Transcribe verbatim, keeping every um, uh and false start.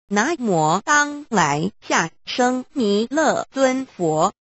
南无当来下生弥勒尊佛。